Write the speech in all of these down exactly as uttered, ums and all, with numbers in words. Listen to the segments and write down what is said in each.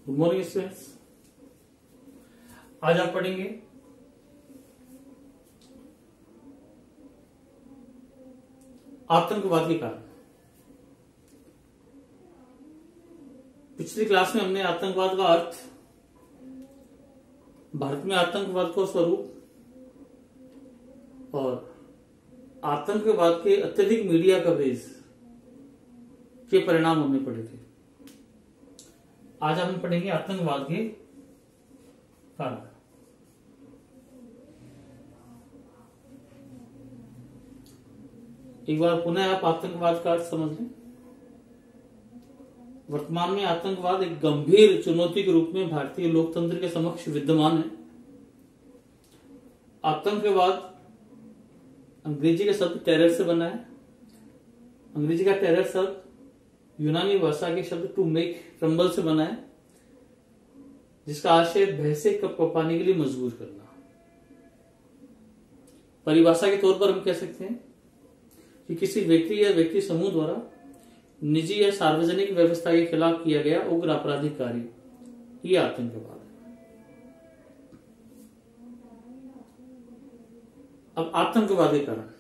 Good morning students. आज आप पढ़ेंगे आतंकवाद के कारण। पिछली क्लास में हमने आतंकवाद का अर्थ, भारत में आतंकवाद का स्वरूप और आतंकवाद के अत्यधिक मीडिया कवरेज के परिणाम हमने पढ़े थे। आज हम पढ़ेंगे आतंकवाद के कारण। एक बार पुनः आप आतंकवाद का अर्थ समझ लें। वर्तमान में आतंकवाद एक गंभीर चुनौती के रूप में भारतीय लोकतंत्र के समक्ष विद्यमान है। आतंकवाद अंग्रेजी का शब्द टेरर से बना है। अंग्रेजी का टेरर शब्द यूनानी भाषा के शब्द टू मेक ट्रम्बल से बना है, जिसका आशय भय से कपाने के लिए मजबूर करना। परिभाषा के तौर पर हम कह सकते हैं कि किसी व्यक्ति या व्यक्ति समूह द्वारा निजी या सार्वजनिक व्यवस्था के खिलाफ किया गया उग्र आपराधिक कार्य, ये आतंकवाद है। अब आतंकवाद के कारण,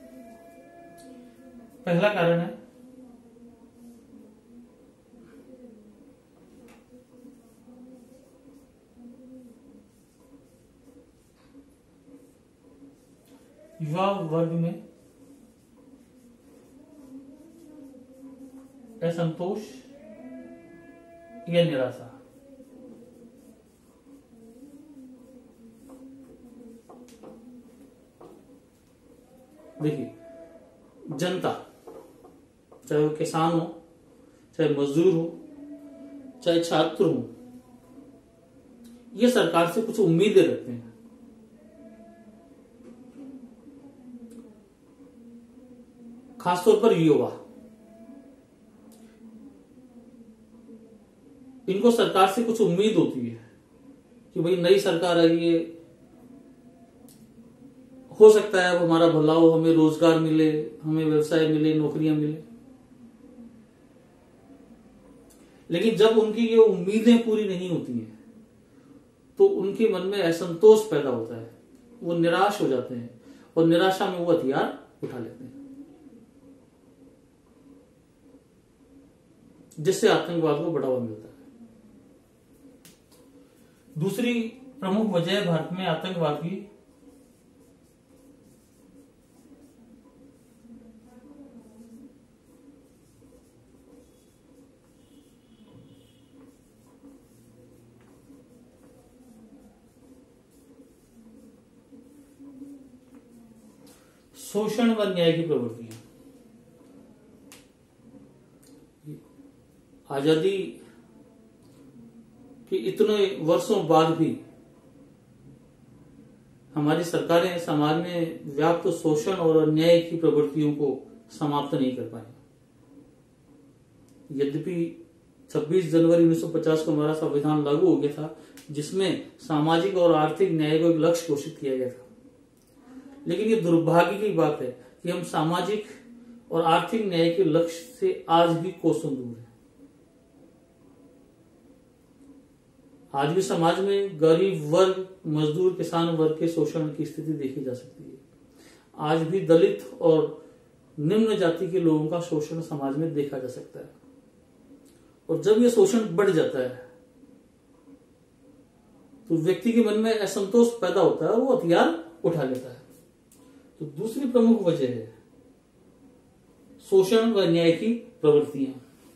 पहला कारण है युवा वर्ग में असंतोष या निराशा। देखिए, जनता, चाहे वो किसान हो, चाहे मजदूर हो, चाहे छात्र हो, ये सरकार से कुछ उम्मीदें रखते हैं। खासतौर पर युवा, इनको सरकार से कुछ उम्मीद होती है कि भाई नई सरकार आई है, हो सकता है अब हमारा भला हो, हमें रोजगार मिले, हमें व्यवसाय मिले, नौकरियां मिले। लेकिन जब उनकी ये उम्मीदें पूरी नहीं होती हैं तो उनके मन में असंतोष पैदा होता है, वो निराश हो जाते हैं और निराशा में वो हथियार उठा लेते हैं, जिससे आतंकवाद को बढ़ावा मिलता है। दूसरी प्रमुख वजह भारत में आतंकवाद की शोषण व न्याय की प्रवृत्तियां। आजादी के इतने वर्षों बाद भी हमारी सरकारें समाज में व्याप्त शोषण और अन्याय की प्रवृत्तियों को समाप्त नहीं कर पाई। यद्यपि छब्बीस जनवरी उन्नीस सौ पचास को हमारा संविधान लागू हो गया था, जिसमें सामाजिक और आर्थिक न्याय को एक लक्ष्य घोषित किया गया था, लेकिन ये दुर्भाग्य की बात है कि हम सामाजिक और आर्थिक न्याय के लक्ष्य से आज भी कोसों दूर हैं। आज भी समाज में गरीब वर्ग, मजदूर, किसान वर्ग के शोषण की स्थिति देखी जा सकती है। आज भी दलित और निम्न जाति के लोगों का शोषण समाज में देखा जा सकता है। और जब यह शोषण बढ़ जाता है तो व्यक्ति के मन में असंतोष पैदा होता है और वो हथियार उठा लेता है। तो दूसरी प्रमुख वजह है शोषण व न्याय की प्रवृत्तियां।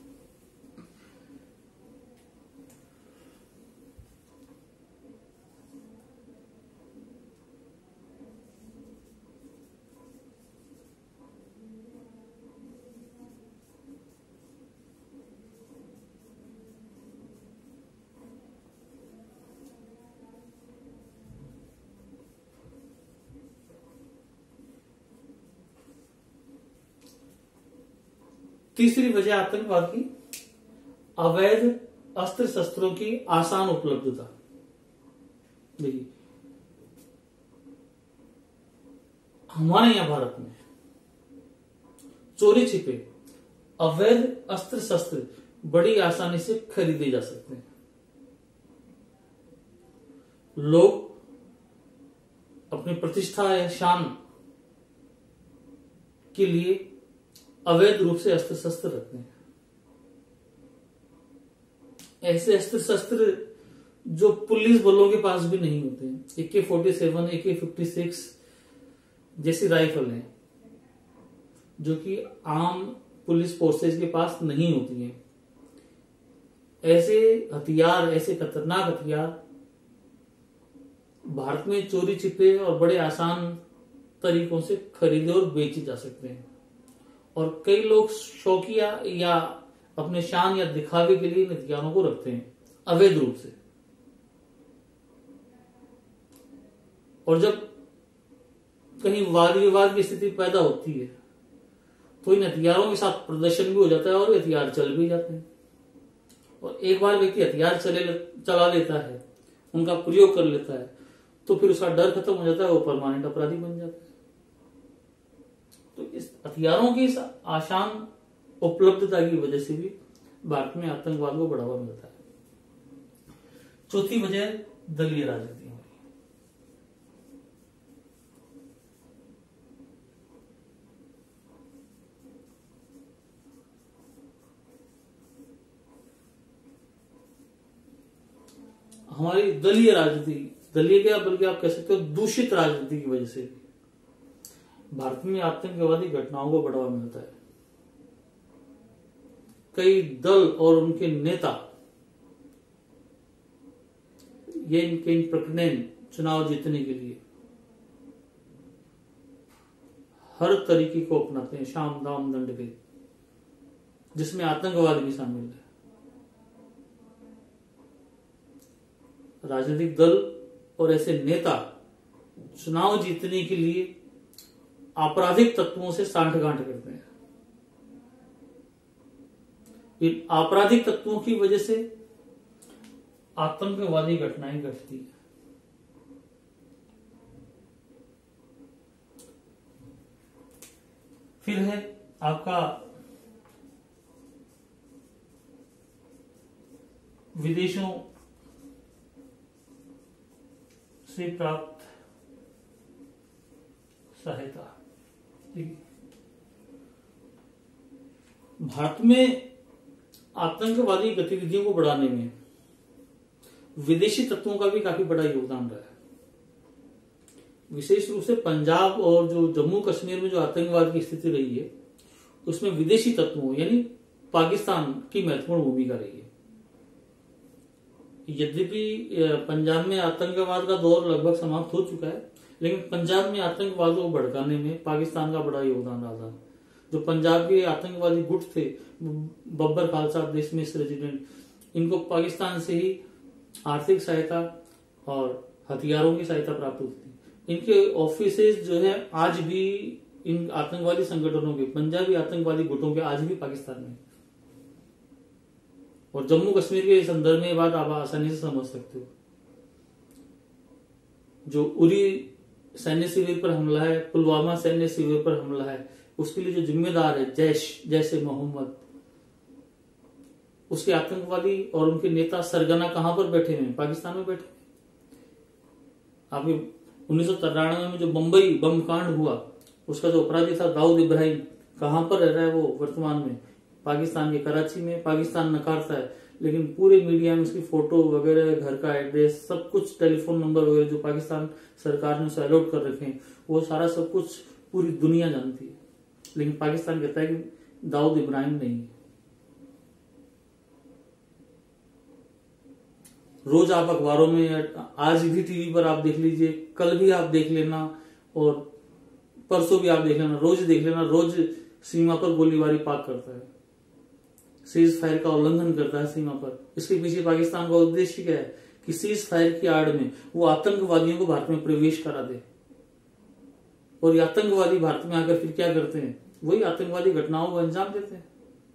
तीसरी वजह आतंकवाद की अवैध अस्त्र शस्त्रों की आसान उपलब्धता। देखिए, हमारे यहां भारत में चोरी छिपे अवैध अस्त्र शस्त्र बड़ी आसानी से खरीदे जा सकते हैं। लोग अपनी प्रतिष्ठा या शान के लिए अवैध रूप से अस्त्र शस्त्र रखते हैं। ऐसे अस्त्र शस्त्र जो पुलिस बलों के पास भी नहीं होते हैं, ए के फोर्टी सेवन, ए के फिफ्टी सिक्स जैसी राइफल हैं, जो कि आम पुलिस फोर्सेस के पास नहीं होती हैं। ऐसे हथियार, ऐसे खतरनाक हथियार भारत में चोरी छिपे और बड़े आसान तरीकों से खरीदे और बेचे जा सकते हैं, और कई लोग शौकिया या अपने शान या दिखावे के लिए इन हथियारों को रखते हैं अवैध रूप से। और जब कहीं वाद विवाद की स्थिति पैदा होती है तो इन हथियारों के साथ प्रदर्शन भी हो जाता है और हथियार चल भी जाते हैं। और एक बार व्यक्ति हथियार चले चला लेता है, उनका प्रयोग कर लेता है, तो फिर उसका डर खत्म हो जाता है, वो परमानेंट अपराधी बन जाता है। तो इस हथियारों की इस आसान उपलब्धता की वजह से भी भारत में आतंकवाद को बढ़ावा मिलता है। चौथी वजह दलीय राजनीति। हमारी दलीय राजनीति, दलीय क्या बल्कि आप कह सकते हो दूषित राजनीति की वजह से भारत में आतंकवादी घटनाओं को बढ़ावा मिलता है। कई दल और उनके नेता ये इनके इन प्रकरण चुनाव जीतने के लिए हर तरीके को अपनाते हैं, शाम दाम दंड भेद, जिसमें आतंकवाद भी शामिल है। राजनीतिक दल और ऐसे नेता चुनाव जीतने के लिए आपराधिक तत्वों से सांठगांठ करते हैं। इन आपराधिक तत्वों की वजह से आतंकवादी घटनाएं घटती है। फिर है आपका विदेशों से प्राप्त सहायता। भारत में आतंकवादी गतिविधियों को बढ़ाने में विदेशी तत्वों का भी काफी बड़ा योगदान रहा है। विशेष रूप से पंजाब और जो जम्मू कश्मीर में जो आतंकवाद की स्थिति रही है, उसमें विदेशी तत्वों यानी पाकिस्तान की महत्वपूर्ण भूमिका रही है। यद्यपि पंजाब में आतंकवाद का दौर लगभग समाप्त हो चुका है, लेकिन पंजाब में आतंकवाद को भड़काने में पाकिस्तान का बड़ा योगदान रहा था। जो पंजाब के आतंकवादी गुट थे, बब्बर खालसा देशमिश रेजिडेंट, इनको पाकिस्तान से ही आर्थिक सहायता और हथियारों की सहायता प्राप्त होती थी। इनके ऑफिसेज जो है आज भी इन आतंकवादी संगठनों के, पंजाबी आतंकवादी गुटों के आज भी पाकिस्तान में। और जम्मू कश्मीर के संदर्भ में बात आप आसानी से समझ सकते हो। जो उरी सैन्य शिविर पर हमला है, पुलवामा सैन्य शिविर पर हमला है, उसके लिए जो जिम्मेदार है जैश जैसे मोहम्मद, उसके आतंकवादी और उनके नेता सरगना कहां पर बैठे हैं? पाकिस्तान में बैठे। आपके उन्नीस सौ तिरानवे में जो बंबई बम कांड हुआ, उसका जो अपराधी था दाऊद इब्राहिम, कहां पर रह रहा है वो वर्तमान में? पाकिस्तान के कराची में। पाकिस्तान नकारता है, लेकिन पूरे मीडिया में उसकी फोटो वगैरह, घर का एड्रेस, सब कुछ, टेलीफोन नंबर वगैरह जो पाकिस्तान सरकार ने उसे अलॉट कर रखे हैं, वो सारा सब कुछ पूरी दुनिया जानती है। लेकिन पाकिस्तान कहता है कि दाऊद इब्राहिम नहीं। रोज आप अखबारों में, आज भी टीवी पर आप देख लीजिए, कल भी आप देख लेना और परसों भी आप देख लेना, रोज देख लेना, रोज सीमा पर गोलीबारी पाक करता है, सीज फायर का उल्लंघन करता है सीमा पर। इसके पीछे पाकिस्तान का उद्देश्य क्या है कि सीज फायर की आड़ में वो आतंकवादियों को भारत में प्रवेश करा दे। और ये आतंकवादी भारत में आकर फिर क्या करते हैं? वही आतंकवादी घटनाओं को अंजाम देते हैं।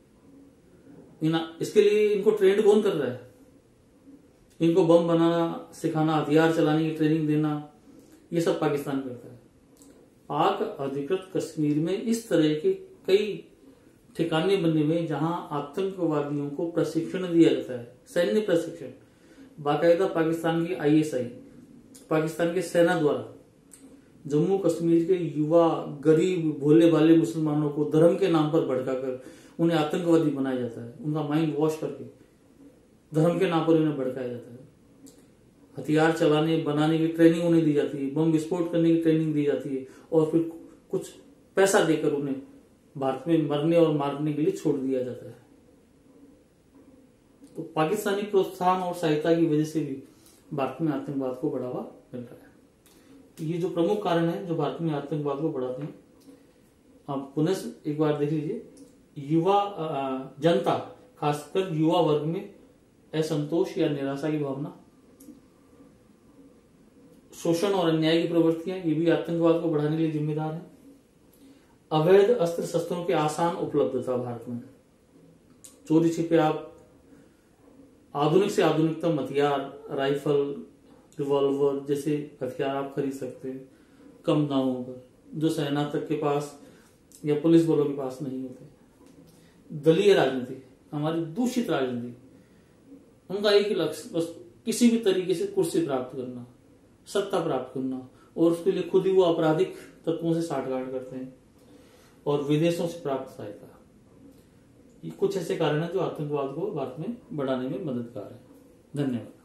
इसके लिए इनको ट्रेंड कौन कर रहा है? इनको बम बनाना सिखाना, हथियार चलाने की ट्रेनिंग देना, ये सब पाकिस्तान करता है। पाक अधिकृत कश्मीर में इस तरह के कई ठिकाने बनने में जहां आतंकवादियों को प्रशिक्षण दिया जाता है, सैन्य प्रशिक्षण। बाकायदा पाकिस्तान की आई एस आई पाकिस्तान की सेना द्वारा जम्मू कश्मीर के युवा गरीब भोले भाले मुसलमानों को धर्म के नाम पर भड़काकर उन्हें आतंकवादी बनाया जाता है। उनका माइंड वॉश करके धर्म के नाम पर उन्हें भड़काया जाता है। हथियार चलाने बनाने की ट्रेनिंग उन्हें दी जाती है, बम विस्फोट करने की ट्रेनिंग दी जाती है और फिर कुछ पैसा देकर उन्हें भारत में मरने और मारने के लिए छोड़ दिया जाता है। तो पाकिस्तानी प्रोत्साहन और सहायता की वजह से भी भारत में आतंकवाद को बढ़ावा मिल रहा है। तो ये जो प्रमुख कारण है जो भारत में आतंकवाद को बढ़ाते हैं, आप पुनः एक बार देख लीजिए। युवा जनता, खासकर युवा वर्ग में असंतोष या निराशा की भावना, शोषण और अन्याय की प्रवृत्तियां, ये भी आतंकवाद को बढ़ाने के लिए जिम्मेदार है। अवैध अस्त्र शस्त्रों की आसान उपलब्धता भारत में, चोरी छिपे आप आधुनिक से आधुनिकतम हथियार, राइफल, रिवॉल्वर जैसे हथियार आप खरीद सकते हैं कम दामों पर, जो सेना तक के पास या पुलिस बलों के पास नहीं होते। दलीय राजनीति, हमारी दूषित राजनीति, उनका एक ही लक्ष्य बस किसी भी तरीके से कुर्सी प्राप्त करना, सत्ता प्राप्त करना, और उसके लिए खुद ही वो आपराधिक तत्वों से साठगांठ करते हैं और विदेशों से प्राप्त सहायता। ये कुछ ऐसे कारण हैं जो आतंकवाद को भारत में बढ़ाने में मददगार है। धन्यवाद।